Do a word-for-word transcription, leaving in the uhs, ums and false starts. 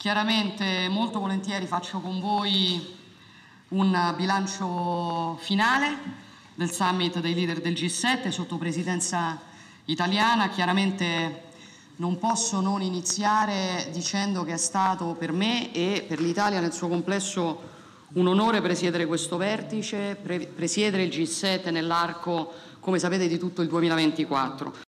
chiaramente molto volentieri faccio con voi un bilancio finale del summit dei leader del G sette sotto presidenza italiana. Chiaramente non posso non iniziare dicendo che è stato per me e per l'Italia nel suo complesso un onore presiedere questo vertice, pre- presiedere il G sette nell'arco, come sapete, di tutto il duemilaventiquattro.